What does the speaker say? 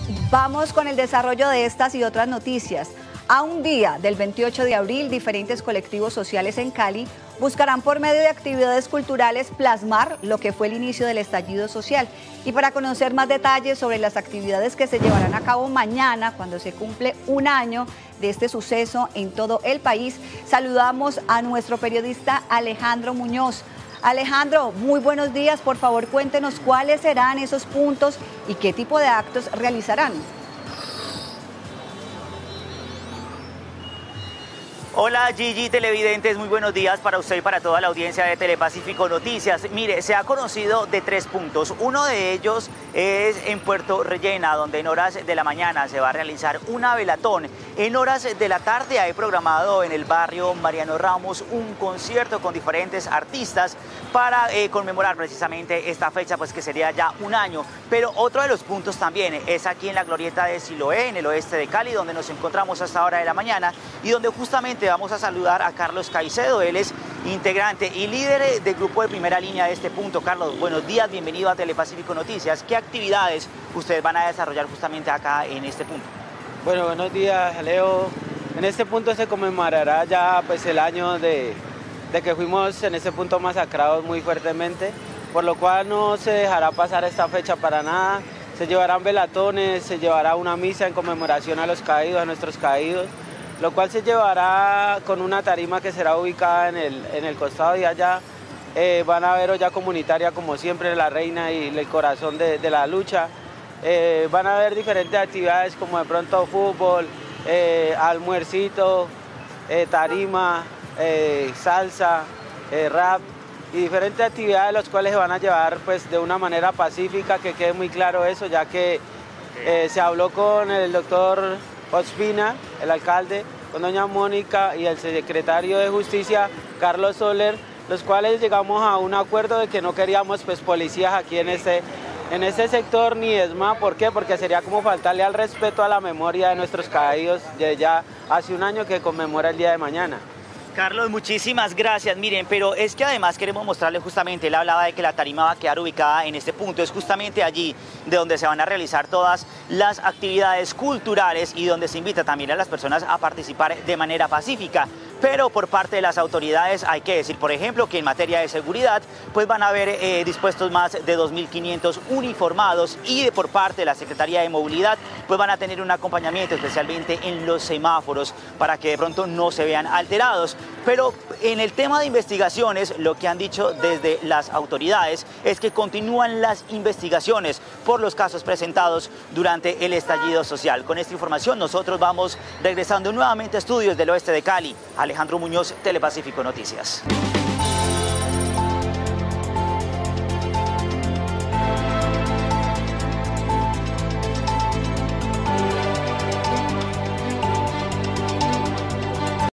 Vamos con el desarrollo de estas y otras noticias. A un día del 28 de abril, diferentes colectivos sociales en Cali buscarán por medio de actividades culturales plasmar lo que fue el inicio del estallido social. Y para conocer más detalles sobre las actividades que se llevarán a cabo mañana, cuando se cumple un año de este suceso en todo el país, saludamos a nuestro periodista Alejandro Muñoz. Alejandro, muy buenos días. Por favor, cuéntenos cuáles serán esos puntos y qué tipo de actos realizarán. Hola Gigi, televidentes, muy buenos días para usted y para toda la audiencia de Telepacífico Noticias. Mire, se ha conocido de 3 puntos. Uno de ellos es en Puerto Rellena, donde en horas de la mañana se va a realizar una velatón. En horas de la tarde hay programado en el barrio Mariano Ramos un concierto con diferentes artistas para conmemorar precisamente esta fecha, pues que sería ya un año. Pero otro de los puntos también es aquí en la glorieta de Siloé, en el oeste de Cali, donde nos encontramos hasta hora de la mañana y donde justamente vamos a saludar a Carlos Caicedo. Él es integrante y líder del grupo de primera línea de este punto. Carlos, buenos días, bienvenido a Telepacífico Noticias. ¿Qué actividades ustedes van a desarrollar justamente acá en este punto? Bueno, buenos días, Leo. En este punto se conmemorará ya pues el año de que fuimos en este punto masacrados muy fuertemente, por lo cual no se dejará pasar esta fecha para nada. Se llevarán velatones, se llevará una misa en conmemoración a los caídos, a nuestros caídos, lo cual se llevará con una tarima que será ubicada en el costado de allá. Van a haber olla comunitaria como siempre, la reina y el corazón de la lucha. Van a haber diferentes actividades como de pronto fútbol, almuercito, tarima, salsa, rap y diferentes actividades las cuales se van a llevar pues de una manera pacífica, que quede muy claro eso, ya que se habló con el doctor Ospina, el alcalde, con doña Mónica y el secretario de Justicia, Carlos Soler, los cuales llegamos a un acuerdo de que no queríamos pues policías aquí en este sector ni ESMA. ¿Por qué? Porque sería como faltarle al respeto a la memoria de nuestros caídos de ya hace un año que conmemora el día de mañana. Carlos, muchísimas gracias. Miren, pero es que además queremos mostrarle justamente, él hablaba de que la tarima va a quedar ubicada en este punto, es justamente allí de donde se van a realizar todas las actividades culturales y donde se invita también a las personas a participar de manera pacífica. Pero por parte de las autoridades hay que decir, por ejemplo, que en materia de seguridad pues van a haber dispuestos más de 2.500 uniformados y por parte de la Secretaría de Movilidad pues van a tener un acompañamiento especialmente en los semáforos para que de pronto no se vean alterados. Pero en el tema de investigaciones, lo que han dicho desde las autoridades es que continúan las investigaciones por los casos presentados durante el estallido social. Con esta información nosotros vamos regresando nuevamente a estudios del oeste de Cali. Alejandro Muñoz, Telepacífico Noticias.